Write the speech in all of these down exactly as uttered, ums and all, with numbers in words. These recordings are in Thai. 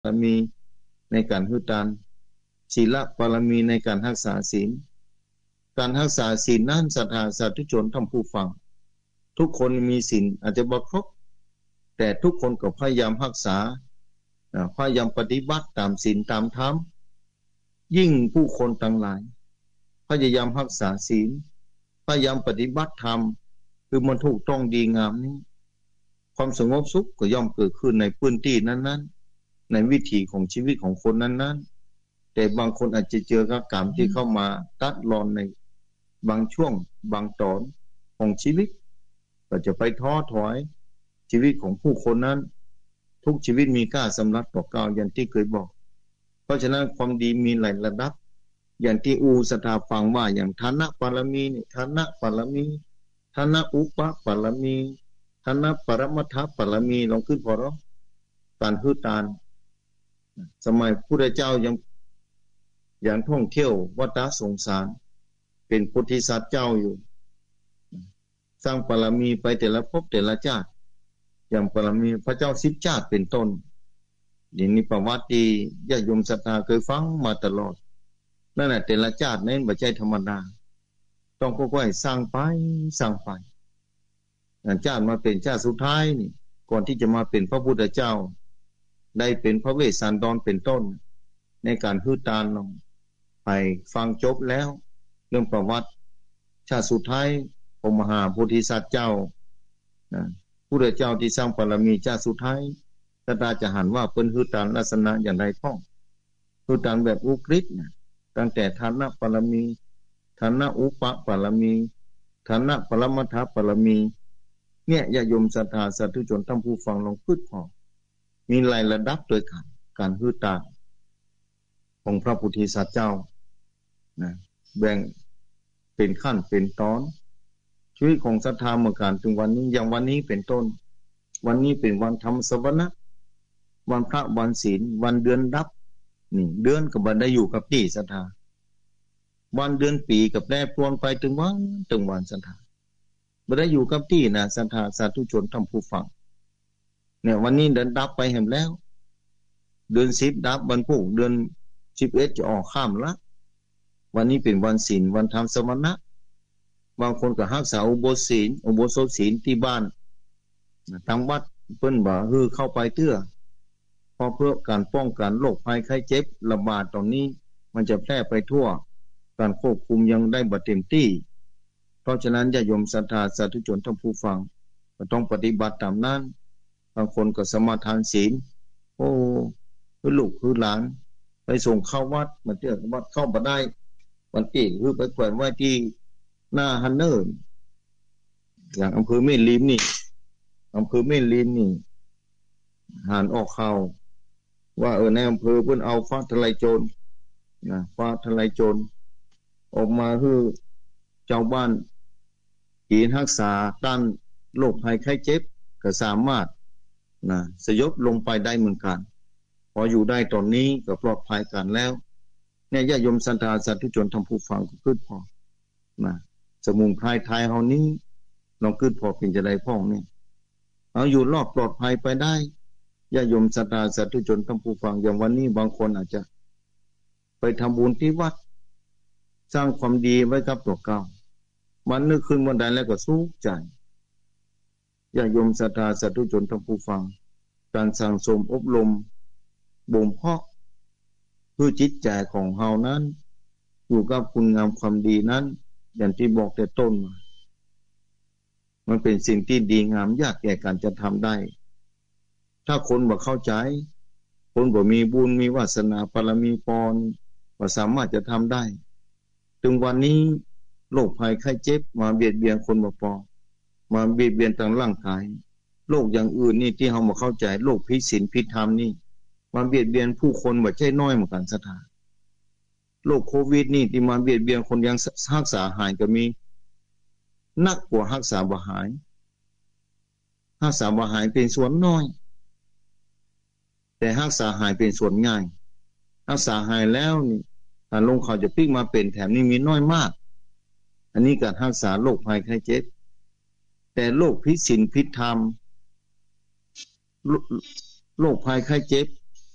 บารมีในการฮึตานศีลบารมีในการรักษาศีลการรักษาศีลนั้นศรัทธาสาธุชนท่านผู้ฟังทุกคนมีศีลอาจจะบ่ครบแต่ทุกคนก็พยายามรักษาพยายามปฏิบัติตามศีลตามธรรมยิ่งผู้คนทั้งหลายพยายามรักษาศีลพยายามปฏิบัติธรรมคือมันถูกต้องดีงามนี้ความสงบสุขก็ย่อมเกิดขึ้นในพื้นที่นั้นๆในวิถีของชีวิตของคนนั้นๆแต่บางคนอาจจะเจอกับกรรมที่เข้ามาตัดรอนในบางช่วงบางตอนของชีวิตก็จะไปท้อถอยชีวิตของผู้คนนั้นทุกชีวิตมีค่าสำหรับต่อเก่าอย่างที่เคยบอกเพราะฉะนั้นความดีมีหลายระดับอย่างที่อูสถาฟังว่าอย่างฐานะปารมีนี่ฐานะปารมีฐานะอุปปารมีฐานะปรมัตถปารมีลองขึ้นพอร้องการฮึตานสมัยพระพุทธเจ้ายังอย่างท่องเที่ยววัฏสงสารเป็นโพธิสัตว์เจ้าอยู่สร้างปารมีไปแต่ละภพแต่ละชาติอย่างปารมีพระเจ้าสิบชาติเป็นต้นอย่างนี้ประวัติที่ญาติโยมศรัทธาเคยฟังมาตลอดนั่นแหละแต่ละชาตินั้นไม่ใช่ธรรมดาต้องค่อยๆสร้างไปสร้างไปชาติมาเป็นชาติสุดท้ายนี่ก่อนที่จะมาเป็นพระพุทธเจ้าได้เป็นพระเวสสันดรเป็นต้นในการฮึตานลงไปฟังจบแล้วเรื่องประวัติชาติสุดท้ายองค์มหาโพธิสัตว์เจ้านะพุทธเจ้าที่สร้างปรมีชาติสุดท้ายศรัทธาจะหันว่าเป็นฮึตานลักษณะอย่างไรพ้องฮึตานแบบอุกฤษนะตั้งแต่ฐานะปรมีฐานะอุปปารมีฐานะปรมัตถปารมีเนี่ยญาติโยมศรัทธาสาธุชนท่านผู้ฟังลองพูดพอมีหลายระดับโดยกันการฮึตานของพระพุทธสัตว์เจ้านะแบ่งเป็นขั้นเป็นตอนชีวิตของศรัทธาเมื่อการถึงวันนี้อย่างวันนี้เป็นต้นวันนี้เป็นวันธรรมสวนะวันพระวันศีลวันเดือนดับนี่เดือนกับวันได้อยู่กับที่ศรัทธาวันเดือนปีกับแปรปรวนไปถึงวันถึงวันศรัทธาไม่ได้อยู่กับที่นะศรัทธาสาธุชนท่านผู้ฟังเนี่ยวันนี้เดือนดับไปแห่งแล้วเดือนสิบดับวันพุธเดือนสิบเอ็ดจะออกข้ามละวันนี้เป็นวันศีลวันธรรมสวนะบางคนก็รักษาอุโบสถศีลอุโบสถศีลที่บ้านทางวัดเพิ่นบ่ฮือเข้าไปเตื้อเพราะเพื่อการป้องกันโรคภัยไข้เจ็บระบาดตอนนี้มันจะแพร่ไปทั่วการควบคุมยังได้บ่เต็มที่เพราะฉะนั้นญาติโยมศรัทธาสาธุชนท่านผู้ฟังก็ต้องปฏิบัติตามนั้นบางคนก็สมาทานศีลโอ้คือลูกคือหลานไปส่งเข้าวัดมาเตื้อวัดเข้าบ่ได้วันที่คือไปแขวนไว้ที่หน้าฮันเนอร์อย่างอำเภอแม่ริมนี่อำเภอแม่ริมนี่หานออกข่าวว่าเออในอำเภอเพิ่นเอาฟ้าทลายโจรนะฟ้าทลายโจรออกมาคือเจ้าบ้านกินรักษาต้านโรคภัยไข้เจ็บก็สามารถนะสยบลงไปได้เหมือนกันพออยู่ได้ตอนนี้ก็ปลอดภัยกันแล้วเนี่ยญาติโยมศรัทธาสาธุชนท่านผู้ฟังก็คิดพอนะสมุนไพรไทยเฮานี้ลองคิดพอเป็นจะได้พ้องนี่เอาอยู่รอดปลอดภัยไปได้ญาติโยมศรัทธาสาธุชนท่านผู้ฟังอย่างวันนี้บางคนอาจจะไปทำบุญที่วัดสร้างความดีไว้กับตัวเก่ามันนึกขึ้นวันใดแล้วก็สุขใจญาติโยมศรัทธาสาธุชนท่านผู้ฟังการสั่งสมอบรมบ่มเพาะเพื่อจิตใจของเฮานั้นอยู่กับคุณงามความดีนั้นอย่างที่บอกแต่ต้นมามันเป็นสิ่งที่ดีงามยากแก่การจะทำได้ถ้าคนบ่เข้าใจคนบ่มีบุญมีวาสนาบารมีพรบ่สามารถจะทำได้ถึงวันนี้โรคภัยไข้เจ็บมาเบียดเบียนคนบ่พอมาเบียดเบียนทางร่างกายโรคอย่างอื่นนี่ที่เฮาบ่เข้าใจโรคพิษศีลพิษธรรมนี่มาเบียดเบียนผู้คนบ่ใช่น้อยเหมือนกันศรัทธาโรคโควิดนี่ที่มาเบียดเบียนคนยังรักษาหายก็มีนักกว่ารักษาบ่หายรักษาบ่หายเป็นส่วนน้อยแต่รักษาหายเป็นส่วนง่ายรักษาหายแล้วนี่ถ้าลงเขาจะพลิกมาเป็นแถมนี้มีน้อยมากอันนี้การรักษาโรคภัยไข้เจ็บแต่โรคพิษศีลพิษธรรมโรคภัยไข้เจ็บ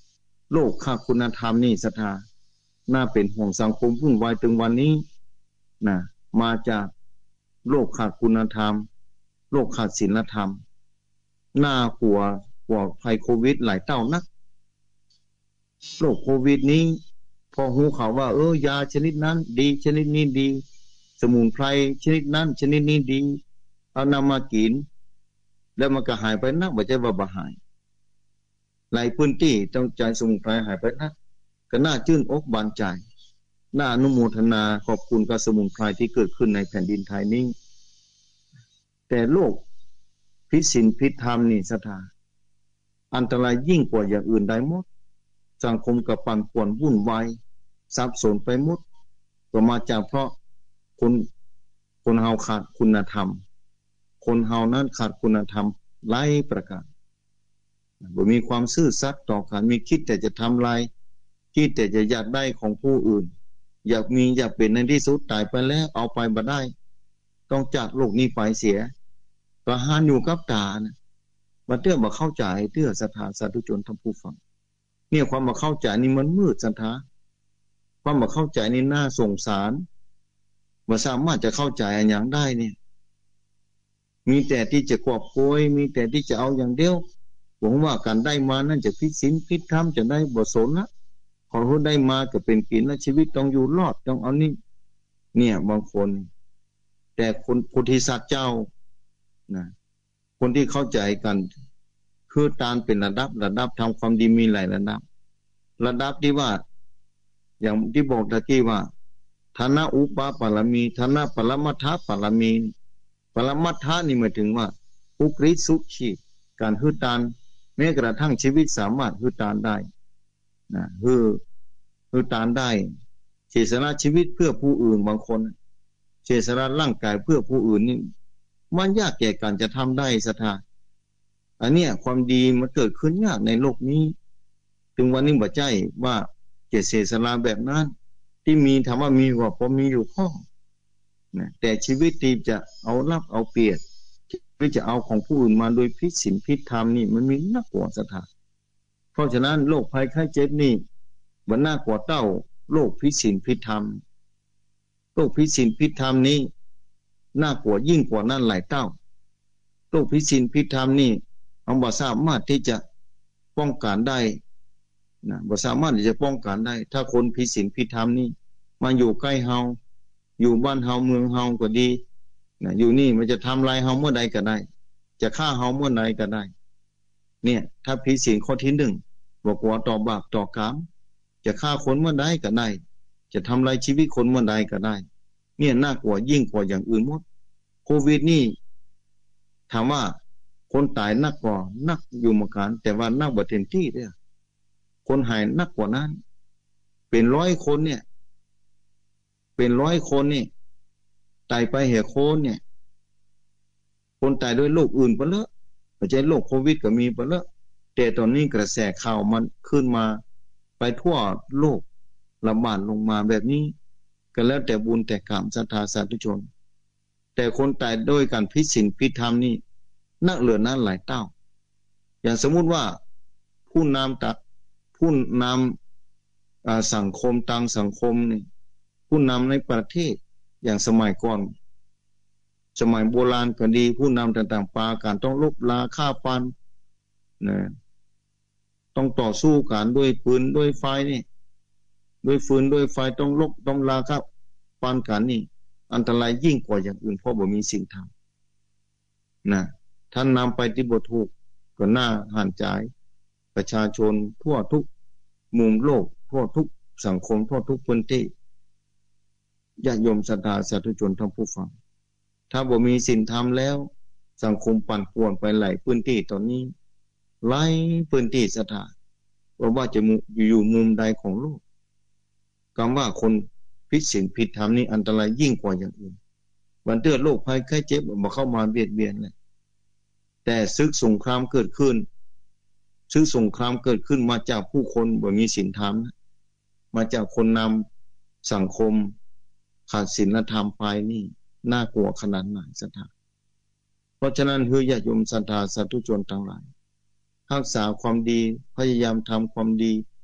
โลกขาดคุณธรรมนี่ศรัทธาน่าเป็นห่วงสังคมวุ่นวายถึงวันนี้นะมาจากโลกขาดคุณธรรมโลกขาดศีลธรรมน่ากลัวกว่าภัยโควิดหลายเท่านักโรคโควิดนี้พอหูข่าวว่าเออยาชนิดนั้นดีชนิดนี้ดีสมุนไพรชนิดนั้นชนิดนี้ดีเอานำมากินแล้วมันก็หายไปนักบ่ใช่ว่าบ่หายหลายพื้นที่ต้องใจสมุนไพรหายไปนักก็น่าชื่นอกบานใจน่าอนุโมทนาขอบคุณกับสมุนไพรที่เกิดขึ้นในแผ่นดินไทยนี้แต่โลกพิษศีลพิษธรรมนี่ศรัทธาอันตรายยิ่งกว่าอย่างอื่นใดหมดสังคมกับปั่นป่วนวุ่นวายสับสนไปหมดก็มาจากเพราะคนคนเฮาขาดคุณธรรมคนเฮานั้นขาดคุณธรรมหลายประการบ่มีความซื่อสัตย์ต่อกันมีคิดแต่จะทำลายคิดแต่จะอยากได้ของผู้อื่นอยากมีอยากเป็นในที่สุดตายไปแล้วเอาไปบ่ได้ต้องจากโลกนี้ไปเสียประหารอยู่กับตานะบัดเตื้อบ่เข้าใจเตื้อศรัทธาสาธุชนท่านผู้ฟังเนี่ยความบ่เข้าใจนี่มันมืดศรัทธาความบ่เข้าใจนี่น่าสงสารบ่สามารถจะเข้าใจอันหยังได้เนี่ยมีแต่ที่จะกอบโกยมีแต่ที่จะเอาอย่างเดียวหวังว่าการได้มานั่นจะผิดศีลผิดธรรมจะได้บ่สนละขอรู้ได้มาก็เป็นกินและชีวิตต้องอยู่รอดต้องเอานี่เนี่ยบางคนแต่คนโพธิสัตว์เจ้านะคนที่เข้าใจกันคือการเป็นระดับระดับทำความดีมีหลายระดับระดับที่ว่าอย่างที่บอกตะกี้ว่าฐานะอุปปารมีฐานะปรมัตถปารมีปรมัตถนี่หมายถึงว่าอุกฤษสุขีการหื้อตานแม้กระทั่งชีวิตสามารถหื้อตานได้นะหื้อหื้อตานได้เสียสละชีวิตเพื่อผู้อื่นบางคนเสียสละร่างกายเพื่อผู้อื่นนี่มันยากแก่การจะทำได้ศรัทธาอันเนี้ยความดีมันเกิดขึ้นยากในโลกนี้ถึงวันนี้บ่ใจว่าจะเสียสละแบบนั้นที่มีถามว่ามีว่าพอมีอยู่ข้อนะแต่ชีวิตที่จะเอารับเอาเปรียบหรือจะเอาของผู้อื่นมาโดยผิดศีลผิดธรรมนี่มันมีนักกว่าศรัทธาเพราะฉะนั้นโรคภัยไข้เจ็บนี่มันน่ากว่าเต้าโรคผิดศีลผิดธรรมโรคผิดศีลผิดธรรมนี้น่ากว่ายิ่งกว่านั้นหลายเต้าโรคผิดศีลผิดธรรมนี่เราบ่สามารถที่จะป้องกันได้นะบ่สามารถที่จะป้องกันได้ถ้าคนผิดศีลผิดธรรมนี่มาอยู่ใกล้เฮาอยู่บ้านเฮาเมืองเฮาก็ดีนะอยู่นี่มันจะทำลายเฮาเมื่อใดก็ได้จะฆ่าเฮาเมื่อใดก็ได้เนี่ยถ้าผิดศีลข้อที่หนึ่งบอกว่าต่อบาปต่อกรรมจะฆ่าคนเมื่อใดก็ได้จะทำลายชีวิตคนเมื่อใดก็ได้เนี่ยน่ากลัวยิ่งกว่าอย่างอื่นหมดโควิดนี่ถามว่าคนตายนักกว่านักอยู่เหมือนกันแต่ว่านักบ่เต็มที่เด้อคนหายนักกว่านั้นเป็นร้อยคนเนี่ยเป็นร้อยคนนี่ตายไปเหตุโคนเนี่ยคนตายด้วยโรคอื่นไปแล้วไม่ใช่โรคโควิดก็มีไปแล้วแต่ตอนนี้กระแสข่าวมันขึ้นมาไปทั่วโลกระบาดลงมาแบบนี้ก็แล้วแต่บุญแต่กรรมศรัทธาสาธุชนแต่คนตายด้วยการผิดศีลผิดธรรมนี่นักเหลือนั้นหลายเต้าอย่างสมมุติว่าผู้นำตัดผู้นำสังคมต่างสังคมนี่ผู้นำในประเทศอย่างสมัยก่อนสมัยโบราณก็ดีผู้นำต่างๆปาการต้องลบลาฆ่าฟันนะต้องต่อสู้กันด้วยปืนด้วยไฟนี่ด้วยฟืนด้วยไฟต้องลบต้องลาฆ่าฟันกันนี่อันตรายยิ่งกว่าอย่างอื่นเพราะบ่มีสิ่งทำนะท่านนำไปที่บ่ถูกก็น่าหันใจประชาชนทั่วทุกมุมโลกทั่วทุกสังคมทั่วทุกพื้นที่ญาติโยมศรัทธาสาธุชนทั้งผู้ฟังถ้าบ่มีศีลธรรมแล้วสังคมปั่นป่วนไปหลายพื้นที่ตอนนี้หลายพื้นที่ศรัทธาว่าว่าจะอยู่มุมใดของโลกคำว่าคนผิดศีลผิดธรรมนี่อันตรายยิ่งกว่าอย่างอื่นวันเตือนโรคภัยไข้เจ็บมาเข้ามาเบียดเบียนเลยแต่ศึกสงครามเกิดขึ้นศึกสงครามเกิดขึ้นมาจากผู้คนบ่มีศีลธรรมมาจากคนนำสังคมขาดศีลธรรมไปนี่น่ากลัวขนาดไหนศรัทธาเพราะฉะนั้นคือญาติโยมศรัทธาสาธุชนทั้งหลายรักษาความดีพยายามทำความดี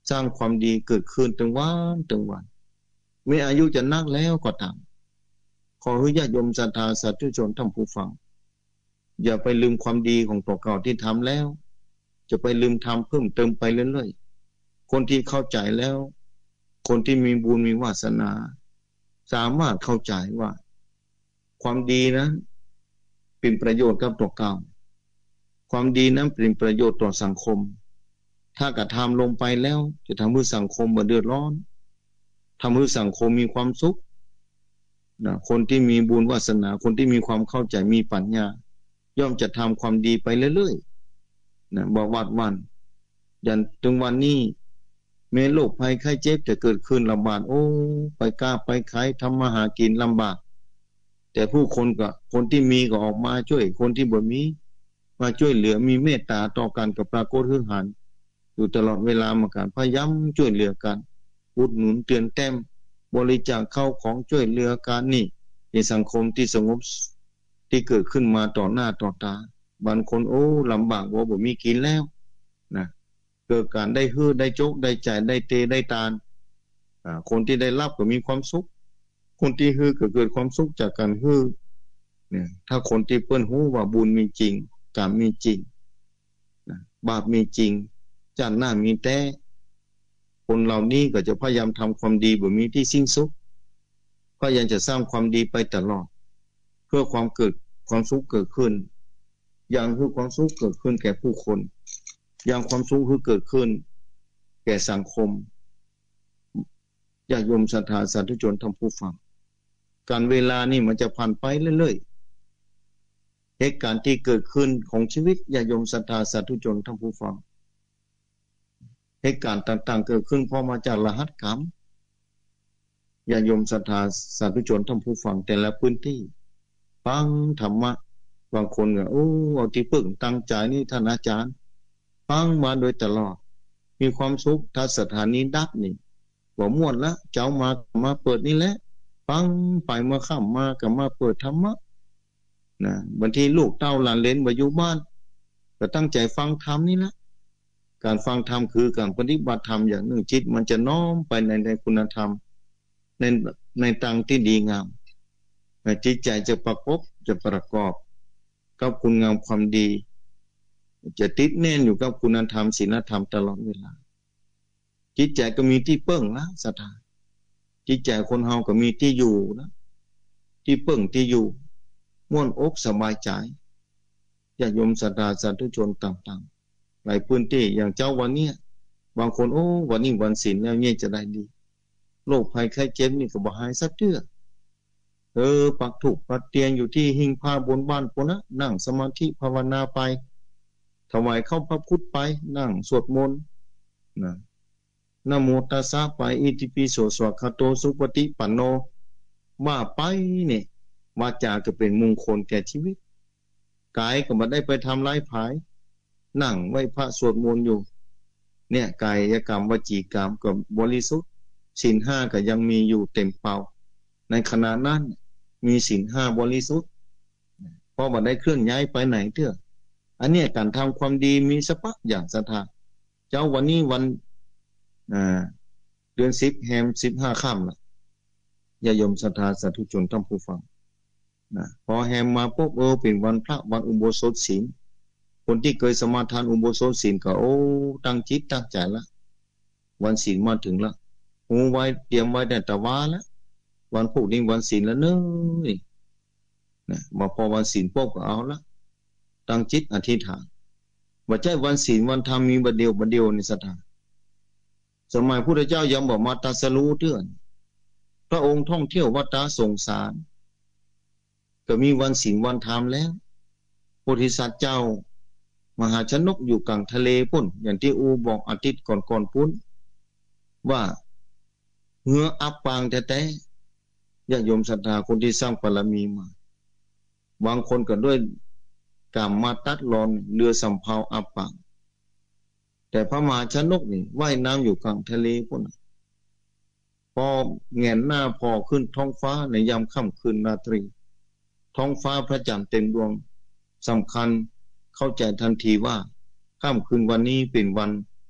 สร้างความดีเกิดขึ้นตั้งวันตั้งวันไม่อายุจะนักแล้วก็ตามขอให้ญาติโยมศรัทธาสาธุชนท่านผู้ฟังอย่าไปลืมความดีของตัวเก่าที่ทำแล้วจะไปลืมทำเพิ่มเติมไปเรื่อยๆคนที่เข้าใจแล้วคนที่มีบุญมีวาสนาสามารถเข้าใจว่าความดีนั้นเป็นประโยชน์กับตัวเก่าความดีนั้นเป็นประโยชน์ต่อสังคมถ้ากระทำลงไปแล้วจะทำให้สังคมบ่เดือดร้อนทำให้สังคมมีความสุขนะคนที่มีบุญวาสนาคนที่มีความเข้าใจมีปัญญาย่อมจะทำความดีไปเรื่อยๆนะบ่วาดวันยันถึงวันนี้แม้โรคภัยไข้เจ็บจะเกิดขึ้นลำบากโอ้ไปกล้าไปขายทำมาหากินลำบากแต่ผู้คนก็คนที่มีก็ออกมาช่วยคนที่บ่มีมาช่วยเหลือมีเมตตาต่อกันกับปรากฏคือหันอยู่ตลอดเวลามาการพยายามช่วยเหลือกันอุดหนุนเตือนแต้มบริจาคเข้าของช่วยเหลือกันนี่ในสังคมที่สงบที่เกิดขึ้นมาต่อหน้าต่อตาบางคนโอ้ลำบากว่าบ่มีกินแล้วนะเกิดการได้ฮื้อได้โจกได้จ่ายได้เตได้ตาลอ่าคนที่ได้รับก็มีความสุขคนที่ฮื้อก็เกิดความสุขจากการฮื้อเนี่ยถ้าคนที่เปิ้นฮู้ว่าบุญมีจริงกรรมมีจริงนะบาปมีจริงจานหน้ามีแต่คนเหล่านี้ก็จะพยายามทำความดีบ่มีที่สิ้นสุดก็ยังจะสร้างความดีไปตลอดเพื่อความเกิดความสุขเกิดขึ้นอย่างคือความสุขเกิดขึ้นแก่ผู้คนอย่างความสุขคือเกิดขึ้นแก่สังคมญาติโยมศรัทธาสาธุชนท่านผู้ฟังการเวลานี่มันจะผ่านไปเรื่อยๆเหตุการณ์ที่เกิดขึ้นของชีวิตญาติโยมศรัทธาสาธุชนท่านผู้ฟังเหตุการณ์ต่างๆเกิดขึ้นเพราะมาจากรหัสกรรมญาติโยมศรัทธาสาธุชนท่านผู้ฟังแต่ละพื้นที่ฟังธรรมะบางคนก็โอ้เอาที่พึ่งตั้งใจนี่ท่านอาจารย์ฟังมาโดยตลอดมีความสุขถ้าสถานีดับนี่บ่ม่วนละเจ้ามามาเปิดนี่แหละฟังไปเมื่อค่ำมาก็มาเปิดธรรมะนะบางทีลูกเต้าหลานเลนบ่อยู่บ้านก็ตั้งใจฟังธรรมนี่ละการฟังธรรมคือการปฏิบัติธรรมอย่างหนึ่งจิตมันจะน้อมไปในในคุณธรรมในในทางที่ดีงามจิตใจจะประกอบจะประกอบกับคุณงามความดีจะติดแน่นอยู่กับคุณธรรมศีลธรรมตลอดเวลาจิตใจก็มีที่เปิ้งละศรัทธาจิตใจคนเฮาก็มีที่อยู่นะที่เปิ้งที่อยู่ม่วนอกสบายใจญาติโยมศรัทธาสาธุชนต่างๆหลายพื้นที่อย่างเจ้าวันนี้บางคนโอ้วันนี้วันศีลแล้วเนี่ยจะได้ดีโรคภัยไข้เจ็บนี่ก็บ่หายสักเทื่อเออปักถูกปักเตียงอยู่ที่หิ้งพระบนบ้านพุ่นนะนั่งสมาธิภาวนาไปถวายเข้าพระพุทธไปนั่งสวดมนต์นะนะโมตัสสะไปอิติปิโสสวากขาโตสุปฏิปันโนว่าไปเนี่ยวาจาก็เป็นมงคลแก่ชีวิตกายก็บ่ได้ไปทำร้ายผายนั่งไหว้พระสวดมนต์อยู่เนี่ยกายกรรมวจีกรรมก็บริสุทธิ์ศีลห้าก็ยังมีอยู่เต็มเป่าในขณะนั้นมีศีลห้าบริสุทธิ์เพราะบ่ได้เคลื่อนย้ายไปไหนเถอะอันนี้การทำความดีมีสภาพอย่างศรัทธาเจ้าวันนี้วันอ่าเดือนสิบแฮมสิบห้าค่ำล่ะญาติโยมศรัทธาสาธุชนท่านผู้ฟังนะพอแฮมมาปุ๊บเออเป็นวันพระวันอุโบสถศีลคนที่เคยสมาทานอุโบสถศีลก็โอ้ตั้งจิตตั้งใจละวันศีลมาถึงละหูไว้เตรียมไว้แต่ตะวาแล้ววันพวกนี้วันศีลแล้วเนยนะมาพอวันศีลปุ๊บก็เอาละตั้งจิตอธิษฐานว่าใจวันศีลวันธรรมมีบัดเดียวบัดเดียวในศรัทธาสมัยพุทธเจ้ายังบอกมาตรัสรู้เตือนพระองค์ท่องเที่ยววัฏฏะสงสารก็มีวันศีลวันธรรมแล้วโพธิสัตว์เจ้ามหาชนกอยู่กลางทะเลพุ่นอย่างที่อูบอกอาทิตย์ก่อนๆพุ่นว่าเหืออับปางแท้ๆญาติโยมศรัทธาคนที่สร้างบารมีมาบางคนก็ด้วยกรรมมาตัดรอนเรือสำเภาอับปางแต่พระมหาชนกนี่ว่ายน้ำอยู่กลางทะเลพุ่นพอแงนหน้าพอขึ้นท้องฟ้าในยามค่ำคืนราตรีท้องฟ้าพระจันทร์เต็มดวงสำคัญเข้าใจทันทีว่าค่ำคืนวันนี้เป็นวัน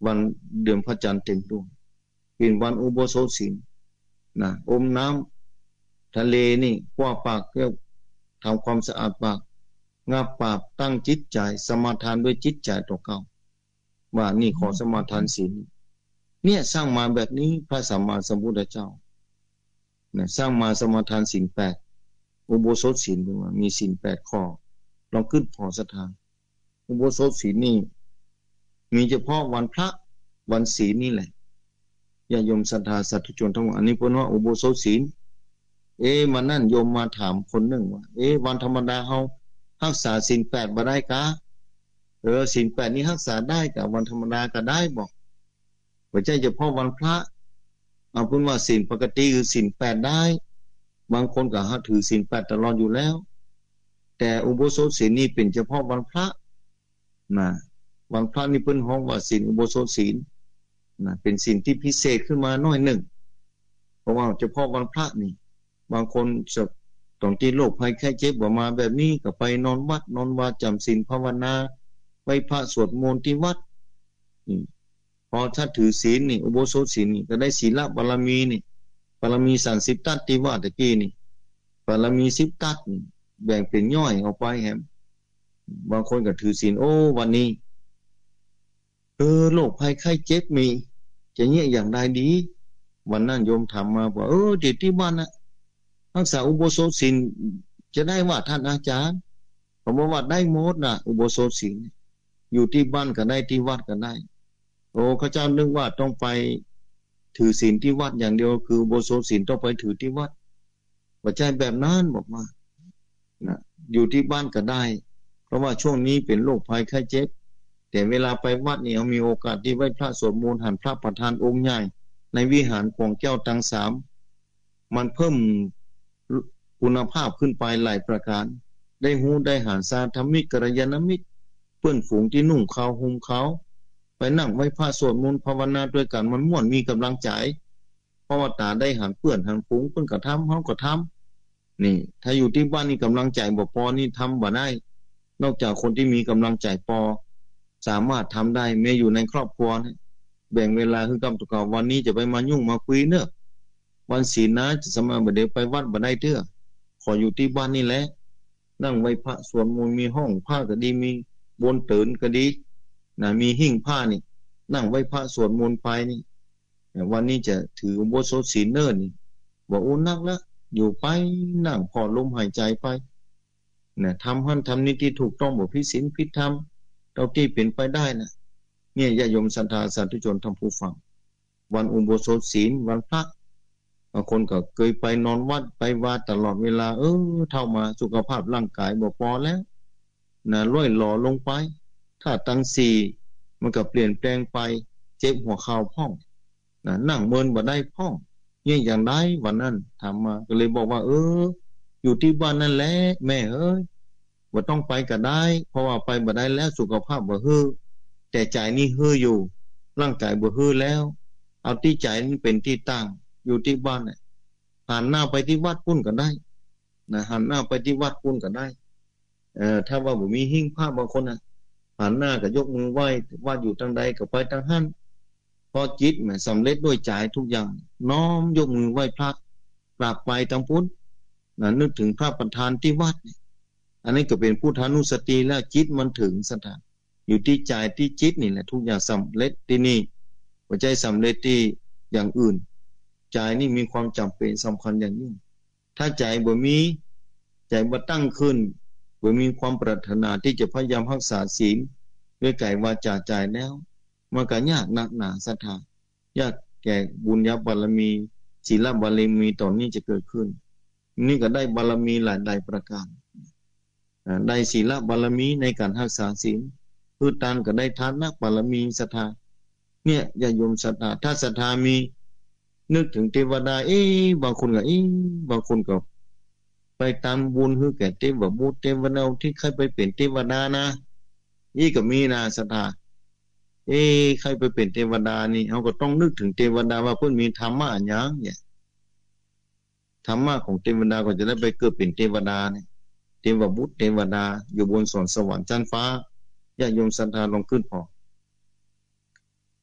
วันเดือนพระจันทร์เต็มดวงเป็นวันอุโบสถศีลนะอมน้ำทะเลนี่กว้าปากเพื่อทำความสะอาดปากงับปากตั้งจิตใจสมาทานด้วยจิตใจต่อเขาว่านี่ขอสมาทานศีลเนี่ยสร้างมาแบบนี้พระสัมมาสัมพุทธเจ้าเนี่ยสร้างมาสมาทานศีลแปดอุโบสถศีลมีศีลแปดข้อลองขึ้นพอศรัทธาอุโบสถศีลนี่มีเฉพาะวันพระวันศีลนี่แหละญาติโยมศรัทธาสาธุชนทั้งหมดอันนี้เพิ่นว่าอุโบสถศีลเอ๊ะมันนั่นโยมมาถามคนหนึ่งว่าเอ๊ะวันธรรมดาเฮารักษาศีลแปดบ่ได้กะเออศีลแปดนี้รักษาได้กะวันธรรมดาก็ได้บอกบ่ใช่เฉพาะวันพระเอาเพิ่นว่าศีลปกติคือศีลแปดได้บางคนก็ถือศีลแปดตลอดอยู่แล้วแต่อุโบสถศีลนี่เป็นเฉพาะวันพระนะวันพระนี่เพิ่นฮ้องว่าศีลอุโบสถศีลนะเป็นศีลที่พิเศษขึ้นมาหน่อยหนึ่งเพราะว่าเฉพาะวันพระนี่บางคนจะต้องที่โรคภัยไข้เจ็บบ่มาแบบนี้ก็ไปนอนวัดนอนวาจำศีลภาวนาไหว้พระสวดมนต์ที่วัดนี่พอถ้าถือศีลนี่อุโบสถศีลนี่ก็ได้ศีลบารมีนี่บารมีสามสิบทัศที่ว่าตะกี้นี่บารมีสิบทัศนี่แบ่งเป็นย่อยออกไปแฮมบางคนก็ถือศีลโอ้วันนี้เออโรคภัยไข้เจ็บมีจะเงี้ยอย่างใดดีวันนั้นโยมถามมาว่าเออที่ที่บ้านน่ะรักษาอุโบสถศีลจะได้ว่าท่านอาจารย์ผมบอกว่าได้หมดน่ะอุโบสถศีลอยู่ที่บ้านก็ได้ที่วัดก็ได้โอ้ข้าเจ้านึกว่าต้องไปถือศีลที่วัดอย่างเดียวคืออุโบสถศีลต้องไปถือที่วัดว่าใจแบบนั้นบอกมานะอยู่ที่บ้านก็ได้เพราะว่าช่วงนี้เป็นโรคภัยไข้เจ็บแต่เวลาไปวัดนี่เอามีโอกาสที่ไหว้พระสวดมนต์หันพระประธานองค์ใหญ่ในวิหารของแก้วตังสามมันเพิ่มคุณภาพขึ้นไปหลายประการได้หูได้หารสาธมิกกัลยาณมิตรเพื่อนฝูงที่นุ่งขาวห่มขาวไปนั่งไหว้พระสวดมนต์ภาวนาด้วยกันมันม่วนมีกำลังใจเพราะว่าตาได้หันเพื่อนหันฝูงเพิ่นก็ทำเฮาก็ทำนี่ถ้าอยู่ที่บ้านนี่กำลังใจบ่พอนี่ทำบ่ได้นอกจากคนที่มีกำลังใจพอสามารถทำได้แม้อยู่ในครอบครัวนะแบ่งเวลาคือกำตุกาวันนี้จะไปมายุ่งมาคุยเนอะวันศีลนะจะสมาบ่ได้ไปวัดบ่ได้เด้อขออยู่ที่บ้านนี่แหละนั่งไหว้พระสวดมนต์มีห้องผ้าก็ดีมีบนเตินก็ดีนะมีหิ้งผ้านี่นั่งไหว้พระสวดมนต์ไปนี่วันนี้จะถืออุโบสถศีลเนิ่นนี่บอกโอ้นักแล้วอยู่ไปนั่งพอลมหายใจไปนะทำหั่นทำนี่ที่ถูกต้องบ่ผิดศีลผิดธรรมเท่าที่เป็นไปได้นะเนี่ยญาติโยมศรัทธาสาธุชนท่านผู้ฟังวันอุโบสถศีลวันพระบางคนก็เคยไปนอนวัดไปวัดตลอดเวลาเออเท่ามาสุขภาพร่างกายบ่พอแล้วนะร่อยหล่อลงไปถ้าตั้งสี่มันก็เปลี่ยนแปลงไปเจ็บหัวเข่าพ่องนะนั่งเมินบ่ได้พ่องนี่อย่างไรวันนั้นถามมาก็เลยบอกว่าเอออยู่ที่บ้านนั่นแหละแม่เอ้ยบ่ต้องไปก็ได้เพราะว่าไปบ่ได้แล้วสุขภาพบ่ฮือแต่ใจนี่ฮืออยู่ร่างกายบ่ฮือแล้วเอาที่ใจนี่เป็นที่ตั้งอยู่ที่บ้านน่ะหันหน้าไปที่วัดปุ้นก็ได้นะหันหน้าไปที่วัดปุ้นก็ได้เอ่อถ้าว่าบ่มีหิ้งพระบางคนน่ะหันหน้าก็ยกมือไหว้ว่าอยู่ทางใดก็ไปทางนั้นพอจิตแหมสำเร็จด้วยใจทุกอย่างน้อมยกมือไหว้พระกราบไปทางพุทธนะนึกถึงพระประธานที่วัดอันนี้ก็เป็นพุทธานุสติแล้วจิตมันถึงสถานอยู่ที่ใจที่จิตนี่แหละทุกอย่างสำเร็จที่นี่หัวใจสำเร็จที่อย่างอื่นใจนี่มีความจำเป็นสำคัญอย่างยิ่งถ้าใจบ่มีใจบ่ตั้งขึ้นบ่มีความปรารถนาที่จะพยายามรักษาศีลด้วยกายวาจาใจแล้วมันก็ยากหนักหนาศรัทธายากแก่บุญญาบารมีศีลบารมีตอนนี้จะเกิดขึ้นนี่ก็ได้บารมีหลายใดประการได้ศีลบารมีในการรักษาศีลคือทานก็ได้ทานบารมีศรัทธาเนี่ยอย่าโยมศรัทธาถ้าศรัทธามีนึกถึงเทวดาเอ๊ะบางคนก็เอ๊ะบางคนก็ไปตามบุญคือแก่เทวบุตรเทวดาที่เคยไปเป็นเทวดานะนี่ก็มีนะศรัทธาเอ๊ะใครไปเป็นเทวดานี่เขาก็ต้องนึกถึงเทวดาว่าเพิ่นมีธรรมะอันหยังเนี่ยธรรมะของเทวดาก็จะได้ไปเกิดเป็นเทวดาเนี่ยเทวบุตรเทวดาอยู่บนสวรรค์สวรรค์ชั้นฟ้าญาติโยมศรัทธาลองขึ้นพอ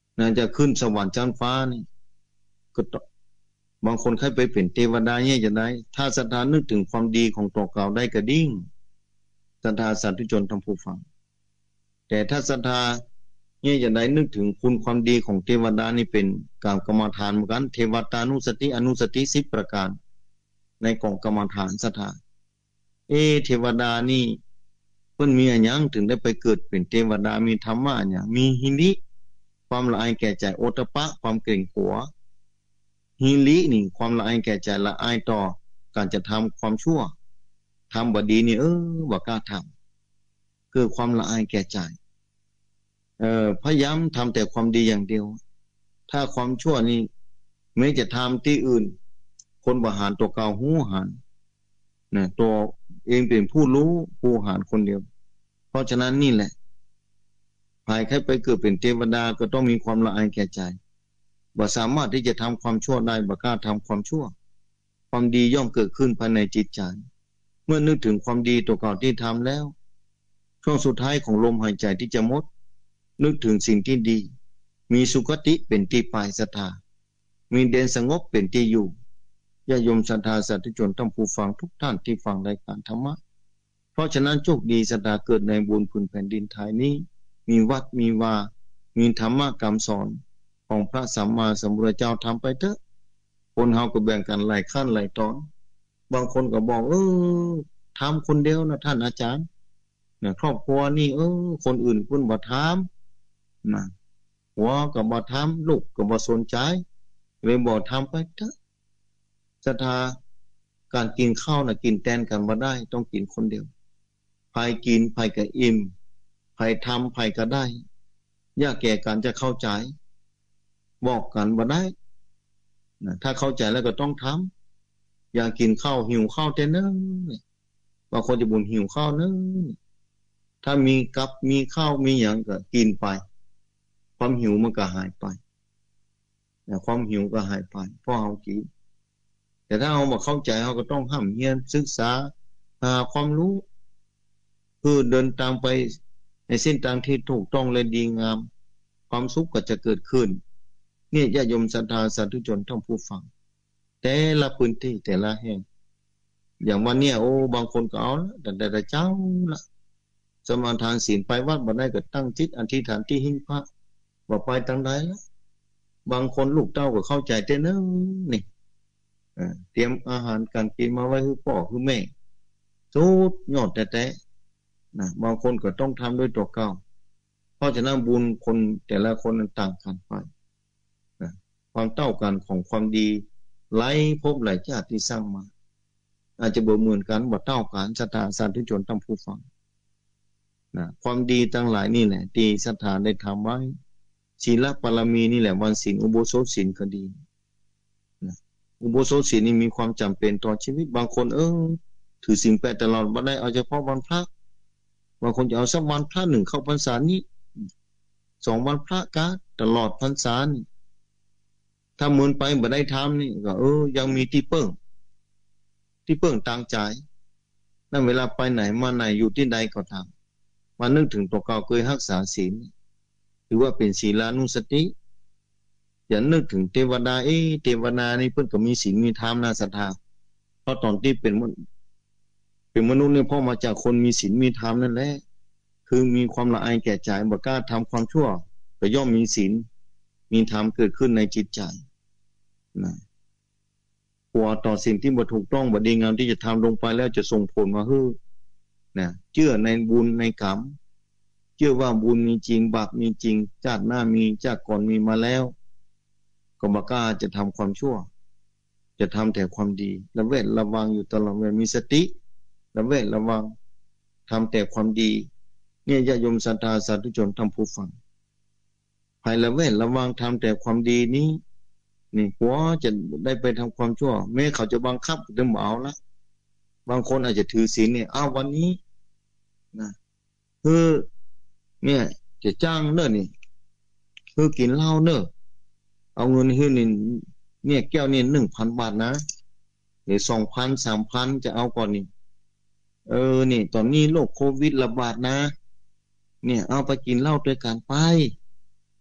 น่าจะขึ้นสวรรค์ชั้นฟ้านี่ก็บางคนใครไปเป็นเทวดาเนี่ยจะได้ถ้าศรัทธานึกถึงความดีของตัวเก่าได้ก็ดิ้งศรัทธาสาธุชนทำผู้ฟังแต่ถ้าศรัทธาเนี่ยจะได้นึกถึงคุณความดีของเทวดานี่เป็นการกรรมฐานเหมือนกันเทวตานุสติอนุสติสิบประการในกองกรรมฐานศรัทธาเอเทวดานี่เพิ่นมีอะไรถึงได้ไปเกิดเป็นเทวดามีธรรมะเนี่ยมีหิริความละอายแก่ใจโอตปะความเกรงกลัวหิรินี่ความละอายแก่ใจละอายต่อการจะทำความชั่วทำบดีนี่เออบ่กล้าทำคือความละอายแก่ใจเอ่อพยายามทำแต่ความดีอย่างเดียวถ้าความชั่วนี่ไม่จะทำที่อื่นคนบาหารตัวเก่าหูหารนะตัวเองเป็นผู้รู้ผู้หารคนเดียวเพราะฉะนั้นนี่แหละภายใครไปเกิดเป็นเทวดาก็ต้องมีความละอายแก่ใจบ่สามารถที่จะทำความชั่วได้บ่กล้าทำความชั่วความดีย่อมเกิดขึ้นภายในจิตใจเมื่อนึกถึงความดีตัวเก่าที่ทำแล้วช่วงสุดท้ายของลมหายใจที่จะหมดนึกถึงสิ่งที่ดีมีสุคติเป็นที่ไปศรัทธามีเดนสงบเป็นที่อยู่ญาติโยมศรัทธาสาธุชนทั้งผู้ฟังทุกท่านที่ฟังรายการธรรมะเพราะฉะนั้นโชคดีศรัทธาเกิดในบนพื้นแผ่นดินไทยนี้มีวัดมีวามีธรรมะคำสอนของพระสัมมาสัมพุทธเจ้าทำไปเถอะคนเฮาก็แบ่งกันหลายขั้นหลายตอนบางคนก็บอกเออทำคนเดียวนะท่านอาจารย์นะครอบครัวนี่เออคนอื่นเพิ่นบ่ทำนะหัวก็บ่ทำลูกก็บ่สนใจเลยบ่ทำไปเถอะศรัทธาการกินข้าวน่ะกินแทนกันบ่ได้ต้องกินคนเดียวใครกินใครก็อิ่มใครทำใครก็ได้ยากแก่การจะเข้าใจบอกกันบ่ได้นะถ้าเข้าใจแล้วก็ต้องทำอยากกินข้าวหิวข้าวแต่เนิ่นบางคนจะบ่นหิวข้าวเนิ่นถ้ามีกับมีข้าวมีหยังก็กินไปความหิวมันก็หายไปนะความหิวก็หายไปเพราะเฮากินแต่ถ้าเราบ่เข้าใจเราก็ต้องห้ามเรียนศึกษาหาความรู้คือเดินตามไปในเส้นทางที่ถูกต้องและดีงามความสุขก็จะเกิดขึ้นนี่ญาติโยมศรัทธาสาธุชนทั้งผู้ฟังแต่ละพื้นที่แต่ละแห่งอย่างวันนี้โอ้บางคนก็เอาละแต่แต่เจ้าละสมาทานศีลไปวัดบ่ได้ก็ตั้งจิตอธิษฐานที่หิ้งพระบ่ไปทางใดละบางคนลูกเต้าก็เข้าใจแต่เนิ่นนี่เตรียมอาหารการกินมาไว้ให้พ่อให้แม่สุดยอดแต่ๆนะบางคนก็ต้องทำด้วยตัวเก่าเพราะฉะนั้นบุญคนแต่ละคนนั้นต่างกันไปนะความเต้ากันของความดีหลายภพหลายชาติที่สร้างมาอาจจะบ่เหมือนกันบ่เต้ากันศรัทธาสาธุชนทั้งผู้ฟังนะความดีทั้งหลายนี่แหละที่ศรัทธาได้ทำไว้ศีลบารมีนี่แหละวันศีลอุโบสถศีลก็ดีนะอุโบสถศีลนี่มีความจำเป็นต่อชีวิตบางคนเออถือศีลแปดตลอดบ่ได้เอาเฉพาะวันพระบางคนจะเอาสักวันพระหนึ่งเข้าพรรษานี้สองวันพระกะตลอดพรรษานี่ถ้าเหมือนไปบ่ได้ทำนี่ก็เออยังมีที่เปิ้งที่เปิ้งต่างใจนั่นเวลาไปไหนมาไหนอยู่ที่ใดก็ตามมานึกถึงตัวเก่าเคยรักษาศีลถือว่าเป็นศีลานุสติอย่านึกถึงเทวดาเอ๊ะเทวดานี่เพิ่นก็มีศีลมีธรรมน่าศรัทธาเพราะตอนที่เป็นเป็นมนุษย์เนี่ยพ่อมาจากคนมีศีลมีธรรมนั่นแหละคือมีความละอายแก่ใจบ่กล้าทำความชั่วก็ย่อมมีศีลมีธรรมเกิดขึ้นในจิตใจนะกลัวต่อสิ่งที่บ่ถูกต้องบ่ดีงามที่จะทำลงไปแล้วจะส่งผลมาฮื้อนะเชื่อในบุญในกรรมเชื่อว่าบุญมีจริงบาปมีจริงชาติหน้ามีชาติก่อนมีมาแล้วก็บ่กล้าจะทำความชั่วจะทำแต่ความดีระแวดระวังอยู่ตลอดเวลามีสติระแวดระวังทำแต่ความดีเนี่ยญาติโยมศรัทธาสาธุชนทั้งผู้ฟังภายระแวดระวังทำแต่ความดีนี้นี่กลัวจะได้ไปทำความชั่วแม้เขาจะบังคับจะบ่เอาละบางคนอาจจะถือศีลเนี่ยอ้าววันนี้นะคือเนี่ยจะจ้างเน้อนี่คือกินเหล้าเน้อเอาเงินให้นี่เนี่ยแก้วนี่ หนึ่งพัน บาทนะหรือ สองพัน สามพัน จะเอาก่อนนี่เออนี่ตอนนี้โรคโควิดระบาดนะเนี่ยเอาไปกินเหล้าด้วยกันไป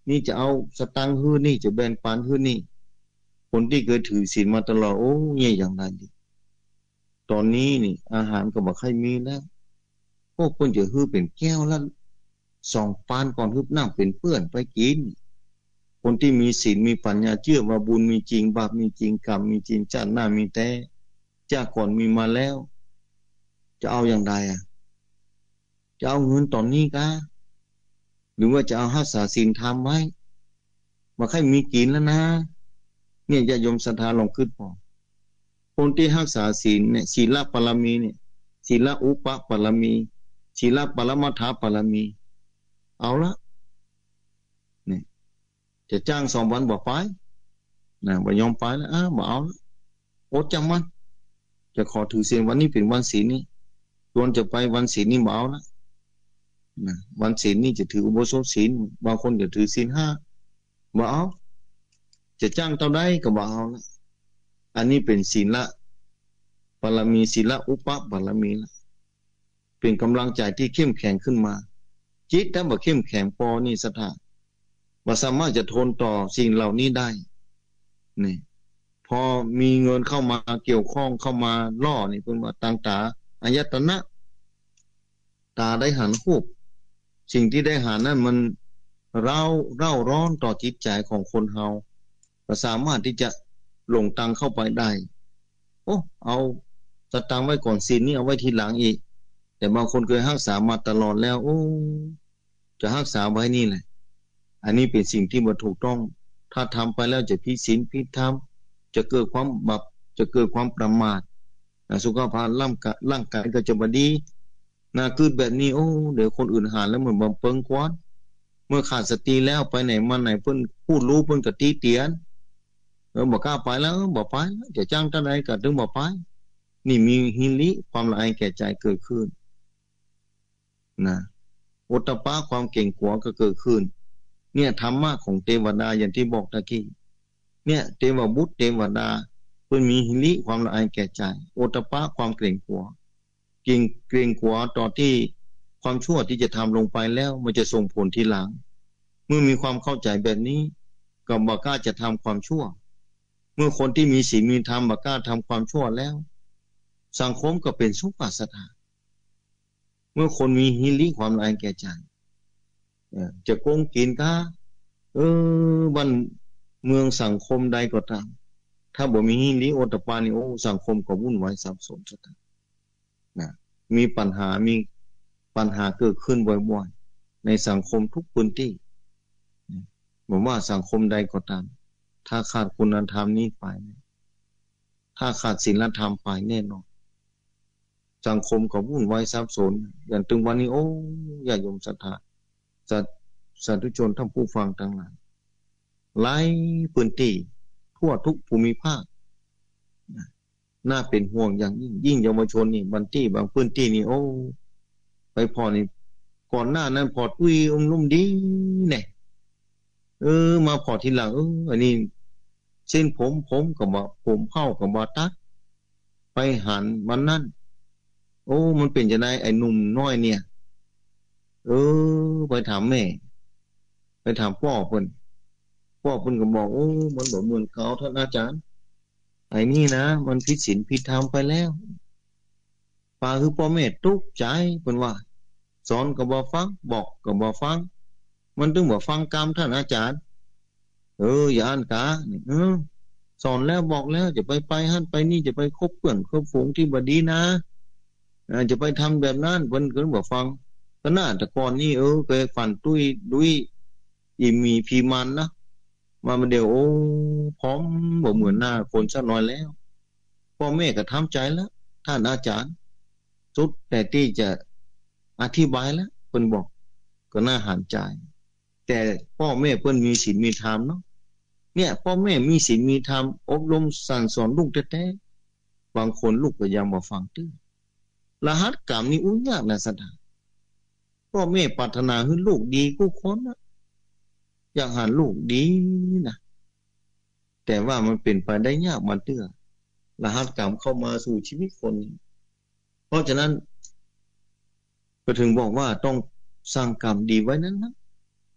นี่จะเอาสตังค์ฮื้อนี่จะแบ่งปันฮื้อนี่คนที่เคยถือศีลมาตลอดโอ้ยอย่างไรดีตอนนี้นี่อาหารก็บ่ค่อยมีแล้วพวกคนจะฮื้อเป็นแก้วละสองปานก่อนฮึบน้ำเป็นเพื่อนไปกินคนที่มีศีลมีปัญญาเชื่อว่าบุญมีจริงบาปมีจริงกรรมมีจริงชาติหน้ามีแต่จากก่อนมีมาแล้วจะเอาอย่างใดอ่ะจะเอาเงินตอนนี้กะหรือว่าจะเอารักษาศีลทำไว้มาให้มีกินแล้วนะเนี่ยญาติโยมศรัทธาลองคิดพอคนที่รักษาศีลเนี่ยศีลปรมีเนี่ยศีลอุปปรมีศีลปรมัตถปรมีเอาละเนี่ยจะจ้างสองวันบ่ไปนะบ่ยอมไปแล้วอ้าบ่เอาละอดจังมันจะขอถือศีลวันนี้เป็นวันศีลนี่ชวนจะไปวันศีลนี่บ่เอาละนะวันศีลนี่จะถืออุโบสถศีลบางคนจะถือศีลห้าบ่เอาจะจ้างเท่าใดก็บ่เอาละอันนี้เป็นศีลปรมีศีลอุปปรมีละเป็นกำลังใจที่เข้มแข็งขึ้นมาจิตถ้าบ่เข้มแข็งพอนี่ศรัทธาบ่สามารถจะทนต่อสิ่งเหล่านี้ได้นี่พอมีเงินเข้ามาเกี่ยวข้องเข้ามาล่อนี่เพิ่นว่าต่างตาอายตนะตาได้หันรูปสิ่งที่ได้หานั้นมันเร่าเร่าร้อนต่อจิตใจของคนเฮาก็สามารถที่จะลงตังเข้าไปได้โอ้เอาสตังไว้ก่อนศีลนี่เอาไว้ทีหลังอีกแต่บางคนเคยรักษามาตลอดแล้วโอ้จะรักษาไว้นี่แหละอันนี้เป็นสิ่งที่บ่ถูกต้องถ้าทำไปแล้วจะผิดศีลผิดธรรมจะเกิดความบาปจะเกิดความประมาทสุขภาพร่างกายร่างกายก็จะบ่ดีน่าคิดแบบนี้โอ้เดี๋ยวคนอื่นหาแล้วเหมือนบ่เปิงกวนเมื่อขาดสติแล้วไปไหนมาไหนเพิ่นพูดรู้เพิ่นก็ตีเตียนเออบ่กล้าไปแล้วบ่ไปจะจ้างเท่าใดก็ถึงบ่ไปนี่มีหิริความละอายแก่ใจเกิดขึ้นนะโอตตัปปะความเก่งกลัวก็เกิดขึ้นเนี่ยธรรมะของเทวดาอย่างที่บอกตะกี้เนี่ยเทวบุตรเทวดาเพิ่นมีหิริความละอายแก่ใจโอตตัปปะความเกรงกลัวเกรงเกรงกลัวต่อที่ความชั่วที่จะทำลงไปแล้วมันจะส่งผลทีหลังเมื่อมีความเข้าใจแบบนี้ก็บ่กล้าจะทำความชั่วเมื่อคนที่มีศีลมีธรรมบ่กล้าทำความชั่วแล้วสังคมก็เป็นสุขสถานเมื่อคนมีหิริความละอายแก่ใจจะโกงกินก็เออบ้านเมืองสังคมใดก็ตามถ้าบ่มีหิริโอตตัปปะนี่โอ้สังคมก็วุ่นวายสับสนซะนะมีปัญหามีปัญหาเกิดขึ้นบ่อยๆในสังคมทุกพื้นที่ผมว่าสังคมใดก็ตามถ้าขาดคุณธรรมนี้ไปถ้าขาดศีลธรรมไปแน่นอนสังคมก็วุ่นวายสับสนอย่างถึงวันนี้โอ้ญาติโยมศรัทธาสาธุชนท่านผู้ฟังทั้งหลายหลายพื้นที่ทั่วทุกภูมิภาคน่าเป็นห่วงอย่างยิ่งยิ่งเยาวชนนี่บางที่บางพื้นที่นี่โอ้ไปพอนี่ก่อนหน้านั้นพอดอุ้ยอมลุ่มดีเนี่ยเออมาพอทีหลังเอออันนี้เส้นผมผมก็บ่ผมเผาก็บ่ตัดไปหันมันนั่นโอ้มันเป็นจังได๋ไอ้หนุ่มน้อยเนี่ยเออไปถามแม่ไปถามพ่อเพิ่นพ่อเพิ่นก็บอกโอ้มันบ่เหมือนเขาท่านอาจารย์ไอ้นี่นะมันผิดศีลผิดธรรมไปแล้วป่าคือพ่อแม่ทุกข์ใจเพิ่นว่าสอนก็บ่ฟังบอกก็บ่ฟังมันถึงบ่ฟังกรรมท่านอาจารย์เอออย่าอ่านกะนี่เออสอนแล้วบอกแล้วจะไปไปหั่นไปนี่จะไปคบเพื่อนคบฝูงที่บ่ดีนะจะไปทำแบบนั้นเพิ่นก็บ่ฟังก็น่าแต่ก่อนนี่เออเคยฝันตุ้ยดุยอีมีพีมันนะมามาเดี๋ยวโอ้พร้อมบ่เหมือนหน้าคนสักหน่อยแล้วพ่อแม่ก็ทำใจแล้วท่านอาจารย์สุดแต่ที่จะอธิบายแล้วเพิ่นบอกก็น่าหันใจแต่พ่อแม่เพิ่นมีศีลมีธรรมเนาะเนี่ยพ่อแม่มีศีลมีธรรมอบรมสั่งสอนลูกแท้ๆบางคนลูกก็ยังบ่ฟังตื้อรหัสกรรมนี่อุ้ยยากนะสัตว์พ่อแม่ปรารถนาให้ลูกดีกูคนนะอยากหาลูกดีนะแต่ว่ามันเป็นไปได้ยากมันเตื้อรหัสกรรมเข้ามาสู่ชีวิตคนเพราะฉะนั้นก็ถึงบอกว่าต้องสร้างกรรมดีไว้นั้นนะ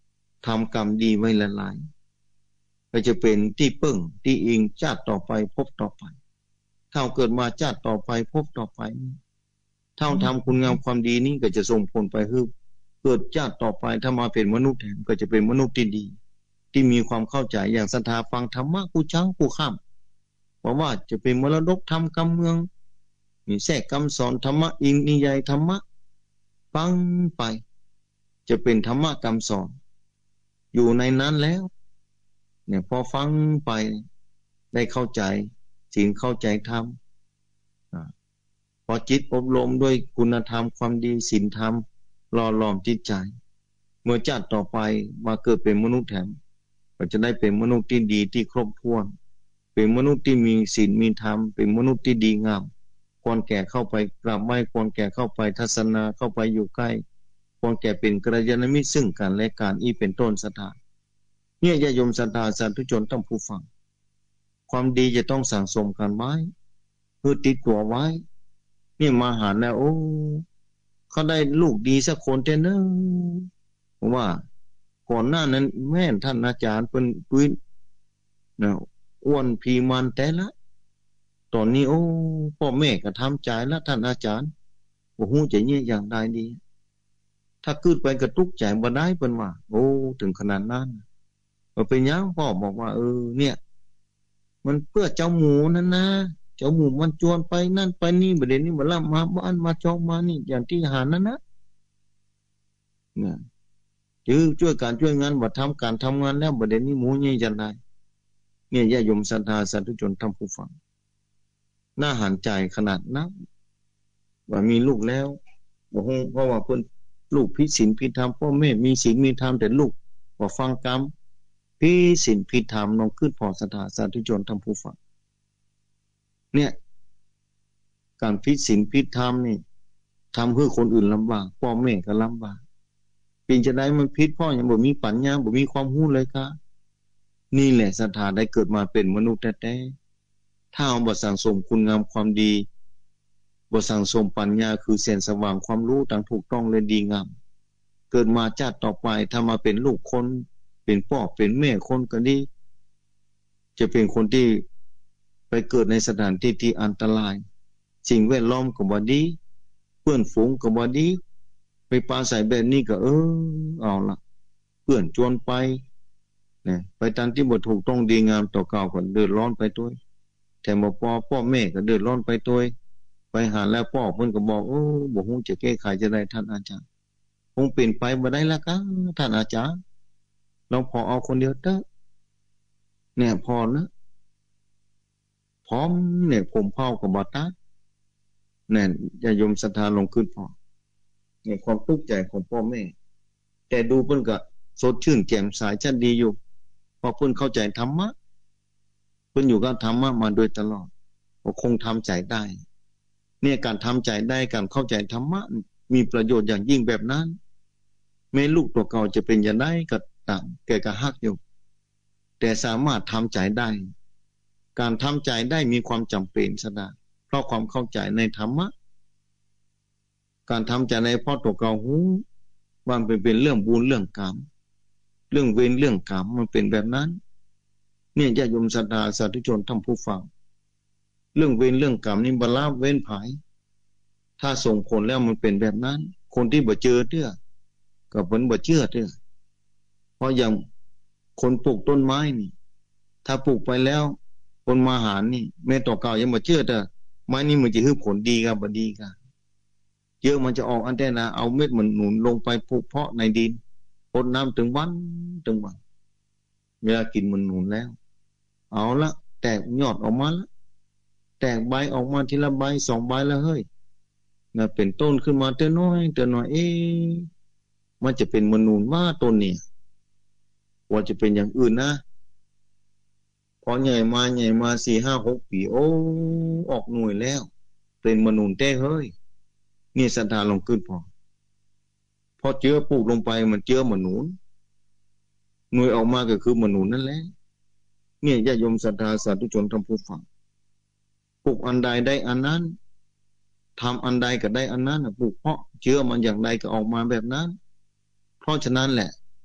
ทำกรรมดีไว้ละลายก็จะเป็นที่ปึ้งที่อิงชาติต่อไปพบต่อไปถ้าเกิดมาชาติต่อไปพบต่อไปถ้าทำคุณงามความดีนี้ก็จะส่งผลไปคือเกิดชาติต่อไปถ้ามาเป็นมนุษย์แทนก็จะเป็นมนุษย์ที่ดีที่มีความเข้าใจอย่างศรัทธาฟังธรรมะกูช้างกูข้ามเพราะว่าจะเป็นมรดกธรรมกำเมืองมีแทรกคำสอนธรรมะอิงนิยายธรรมะฟังไปจะเป็นธรรมะคำสอนอยู่ในนั้นแล้วเนี่ยพอฟังไปได้เข้าใจสิ่งเข้าใจธรรมพอจิตอบรมด้วยคุณธรรมความดีศีลธรรมหล่อหลอมจิตใจเมื่อชาติต่อไปมาเกิดเป็นมนุษย์แถมก็จะได้เป็นมนุษย์ที่ดีที่ครบถ้วนเป็นมนุษย์ที่มีศีลมีธรรมเป็นมนุษย์ที่ดีงามควรแก่เข้าไปกราบไหว้ควรแก่เข้าไปทัศนาเข้าไปอยู่ใกล้ควรแก่เป็นกัลยาณมิตรซึ่งกันและกันอีเป็นต้นศรัทธาเนี่ยญาติโยมศรัทธาสาธุชนต้องผู้ฟังความดีจะต้องสั่งสมกันไว้เพื่อติดตัวไว้นี่มาหาแล้วโอ้เขาได้ลูกดีสักคนเท่านั้นผมว่าก่อนหน้านั้นแม่ท่านอาจารย์เป็นปุ้ยนะอ้วนพีมันแต่ละตอนนี้โอ้พ่อแม่ก็ทำใจแล้วท่านอาจารย์โอ้โหจะเนี่ยอย่างใดดีถ้าคืดไปกระตุกใจบ่ได้เป็นว่าโอ้ถึงขนาดนั้นมันเป็นยังพ่อบอกว่าเออเนี่ยมันเพื่อเจ้าหมูนั่นนะเจ้าหมูมันจวนไปนั่นไปนี่ประเด็นนี้มาล่ำมาบ้านมาจองมานี่อย่างที่หานั่นนะเนี่ยจื้อช่วยการช่วยงานบัดทำการทำงานแล้วประเด็นนี้หมูนี่จะได้เนี่ยญาติโยมศรัทธาสาธุชนทำผู้ฟังน่าหันใจขนาดนั้นว่ามีลูกแล้วบอกเพราะว่าเพิ่นลูกพิศีลพิธรรมพ่อแม่มีศีลมีธรรมแต่ลูกว่าฟังกรรมพิศีลพิธรรมน้องขึ้นพอศรัทธาสาธุชนทำผู้ฟังเนี่ยการพิศีลพิธรรมนี่ทำเพื่อคนอื่นลำบากพ่อแม่ก็ลำบากเป็นจะได้มันพิษพ่อยังบ่มีปัญญาบ่มีความรู้เลยค่ะนี่แหละศรัทธาได้เกิดมาเป็นมนุษย์แท้ๆถ้าเอาบ่สั่งสมคุณงามความดีบ่สั่งสมปัญญาคือแสงสว่างความรู้ต่างถูกต้องและดีงามเกิดมาชาติต่อไปถ้ามาเป็นลูกคนเป็นพ่อเป็นแม่คนก็ดีจะเป็นคนที่ไปเกิดในสถานที่ที่อันตรายสิ่งแวดล้อมก็บ่ดีเพื่อนฝูงก็บ่ดีไปปาใส่แบบนี้ก็เออเอาล่ะเพื่อนชวนไปเนี่ยไปตามที่บ่ถูกต้องดีงามต่อเก่าก็เดือดร้อนไปด้วยแต่บ่พอพ่อแม่ก็เดือดร้อนไปด้วยไปหาแล้วพ่อเพิ่นก็บอกโอ้บ่ฮู้จะแก้ไขจะได้ท่านอาจารย์คงเป็นไปบ่ได้ละกะท่านอาจารย์เราพอเอาคนเดียวเด้อเนี่ยพอนะพร้อมเนี่ยผมเผากับบ่ตาเนี่ยญาติโยมศรัทธาลงขึ้นพอเนี่ยความทุกข์ใจของพ่อแม่แต่ดูเพิ่นก็สดชื่นแจ่มใสชัดดีอยู่เพราะเพิ่นเข้าใจธรรมะเพิ่นอยู่กับธรรมะมาโดยตลอดก็คงทำใจได้เนี่ยการทำใจได้การเข้าใจธรรมะมีประโยชน์อย่างยิ่งแบบนั้นแม้ลูกตัวเก่าจะเป็นอย่างไรก็ตามแกก็ฮักอยู่แต่สามารถทำใจได้การทำใจได้มีความจำเป็นซะนะเพราะความเข้าใจในธรรมะการทำใจในพ่อตัวเก่าหูว่ามันเป็นเรื่องบุญเรื่องกรรมเรื่องเวรเรื่องกรรมมันเป็นแบบนั้นเนี่ยญาติโยมศรัทธาสาธุชนท่านผู้ฟังเรื่องเวรเรื่องกรรมนี่บ่ละเว้นไผถ้าส่งผลแล้วมันเป็นแบบนั้นคนที่บ่เจอเด้อก็เพิ่นบ่เชื่อเด้อเพราะอย่างคนปลูกต้นไม้นี่ถ้าปลูกไปแล้วคนมาหานี่แม้ต่อเก่ายังบ่เชื่อเด้อไม้นี่มันจะให้ผลดีกับบ่ดีกะเยอะมันจะออกอันแต่นะเอาเม็ดมันหนุนลงไปปลูกเพาะในดินรดน้ำถึงวันถึงวันเวลากินมันหนุนแล้วเอาละแตกยอดออกมาละแตกใบออกมาทีละใบสองใบแล้วเฮ้ยน่ะเป็นต้นขึ้นมาเต้น้อยเต้น้อยเอ๊ะมันจะเป็นมนูนว่าต้นนี่ว่าจะเป็นอย่างอื่นนะพอใหญ่มาใหญ่มา สี่ห้าหก ปีโอ้ออกหน่วยแล้วเป็นมนูนแท้เฮ้ยนี่ศรัทธาลงขึ้นพอพอเจือปลูกลงไปมันเจือมนูนหน่วยออกมาก็คือมนูนนั่นแหละเนี่ยญาติโยมศรัทธาสาธุชนทำผู้ฟังปลูกอันใดได้อันนั้นทำอันใดก็ได้อันนั้นปลูกเพาะเชื้อมันอย่างใดก็ออกมาแบบนั้นเพราะฉะนั้นแหละ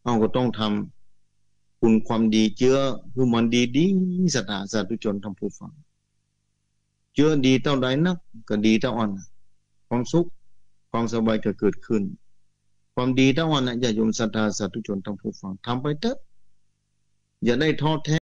เอาก็ต้องทำคุณความดีเจือคือมันดีดีศรัทธาสาธุชนทั้งผู้ฟังเจือดีเท่าใดนักก็ดีเท่าอ่อนความสุขความสบายก็เกิดขึ้นความดีเท่าอ่อนนะอย่าโยมศรัทธาสาธุชนทั้งผู้ฟังทำไปเถอะอย่าได้ท้อแท้